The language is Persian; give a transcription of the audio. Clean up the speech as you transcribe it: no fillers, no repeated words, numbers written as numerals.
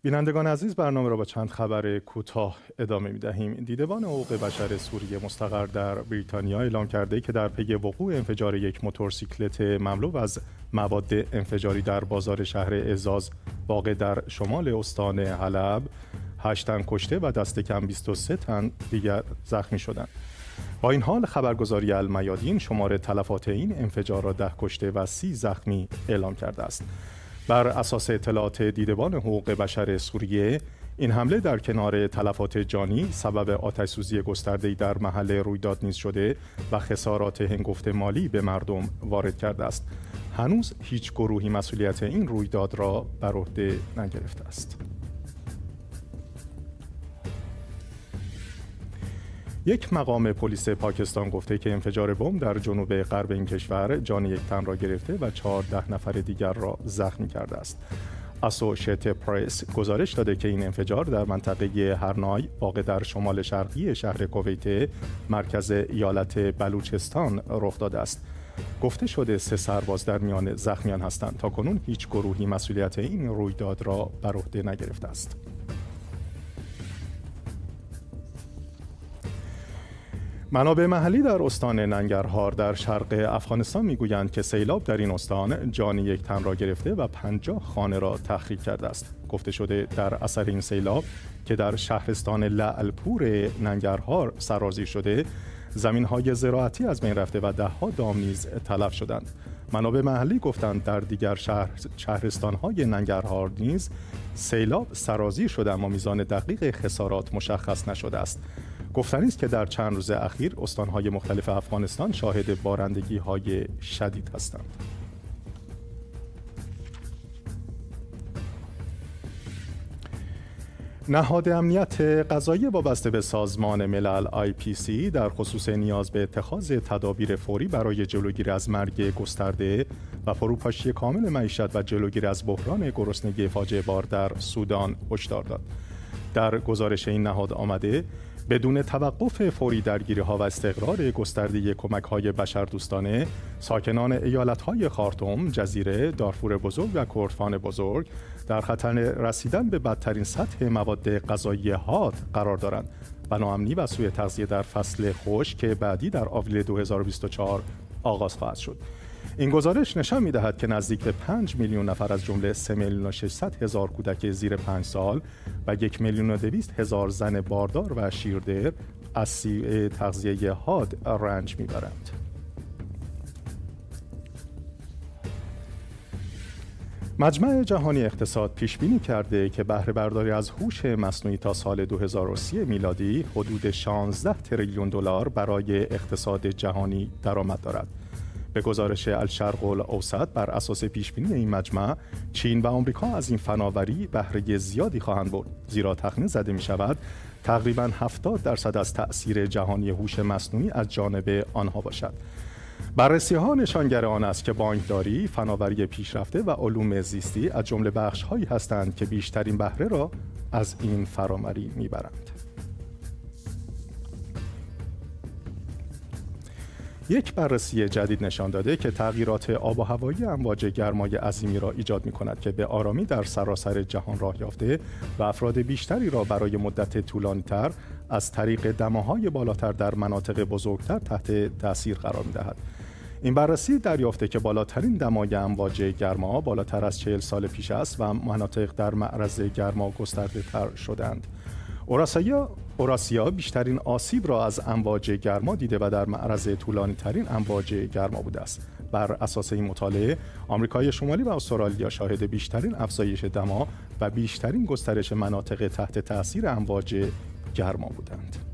بینندگان عزیز، برنامه را با چند خبر کوتاه ادامه می‌دهیم. دیدبان حقوق بشر سوریه مستقر در بریتانیا اعلام کرده که در پی وقوع انفجار یک موتورسیکلت مملو از مواد انفجاری در بازار شهر اعزاز واقع در شمال استان حلب 8 تن کشته و دست کم 23 تن دیگر زخمی شدند. با این حال خبرگزاری المیادین شمار تلفات این انفجار را 10 کشته و 30 زخمی اعلام کرده است. بر اساس اطلاعات دیدبان حقوق بشر سوریه، این حمله در کنار تلفات جانی سبب آتش‌سوزی گسترده‌ای در محل رویداد نیز شده و خسارات هنگفت مالی به مردم وارد کرده است. هنوز هیچ گروهی مسئولیت این رویداد را بر عهده نگرفته است. یک مقام پلیس پاکستان گفته که انفجار بمب در جنوب غرب این کشور جان یک تن را گرفته و 14 نفر دیگر را زخمی کرده است. اسوشیتد پرس گزارش داده که این انفجار در منطقه هرنای واقع در شمال شرقی شهر کویت مرکز ایالت بلوچستان رخ داده است. گفته شده 3 سرباز در میان زخمیان هستند. تاکنون هیچ گروهی مسئولیت این رویداد را بر عهده نگرفته است. منابع محلی در استان ننگرهار در شرق افغانستان میگویند که سیلاب در این استان جان یک تن را گرفته و 50 خانه را تخریب کرده است. گفته شده در اثر این سیلاب که در شهرستان لعلپور ننگرهار سرازیر شده، زمین‌های زراعتی از بین رفته و ده‌ها دام نیز تلف شدند. منابع محلی گفتند در دیگر شهرستان‌های ننگرهار نیز سیلاب سرازیر شده، اما میزان دقیق خسارات مشخص نشده است. گفتنی است که در چند روز اخیر استان‌های مختلف افغانستان شاهد بارندگی‌های شدید هستند. نهاد امنیت غذایی وابسته به سازمان ملل IPC در خصوص نیاز به اتخاذ تدابیر فوری برای جلوگیری از مرگ گسترده و فروپاشی کامل معیشت و جلوگیری از بحران گرسنگی فاجعه بار در سودان هشدار داد. در گزارش این نهاد آمده بدون توقف فوری درگیری‌ها و استقرار گسترده کمک‌های بشردوستانه، ساکنان ایالت‌های خارتوم، جزیره، دارفور بزرگ و کردفان بزرگ در خطر رسیدن به بدترین سطح مواد غذایی حاد قرار دارند و ناامنی و سوء تغذیه در فصل خشک که بعدی در آوریل 2024 آغاز خواهد شد. این گزارش نشان می‌دهد که نزدیک به 5 میلیون نفر از جمله 3,600,000 کودک زیر 5 سال و 1,200,000 زن باردار و شیردر از سوء تغذیه حاد رنج می‌برند. مجمع جهانی اقتصاد پیش بینی کرده که بهره برداری از هوش مصنوعی تا سال 2030 میلادی حدود 16 تریلیون دلار برای اقتصاد جهانی درآمد دارد. به گزارش الشرق الاوسط، بر اساس پیشبینی این مجمع، چین و آمریکا از این فناوری بهره زیادی خواهند برد، زیرا تخمین زده می شود تقریباً 70% از تأثیر جهانی هوش مصنوعی از جانب آنها باشد. بررسی‌ها نشانگر آن است که بانکداری، فناوری پیشرفته و علوم زیستی از جمله بخش‌هایی هستند که بیشترین بهره را از این فناوری می‌برند. یک بررسی جدید نشان داده که تغییرات آب و هوایی امواج گرمای عظیمی را ایجاد می‌کند که به آرامی در سراسر جهان راه یافته و افراد بیشتری را برای مدت طولانی‌تر از طریق دماهای بالاتر در مناطق بزرگتر تحت تأثیر قرار می‌دهد. این بررسی دریافته که بالاترین دمای امواج گرما بالاتر از 40 سال پیش است و مناطق در معرض گرما گسترده‌تر شدند. اوراسیا بیشترین آسیب را از امواج گرما دیده و در معرض طولانی ترین امواج گرما بوده است. بر اساس این مطالعه، آمریکای شمالی و استرالیا شاهد بیشترین افزایش دما و بیشترین گسترش مناطق تحت تأثیر امواج گرما بودند.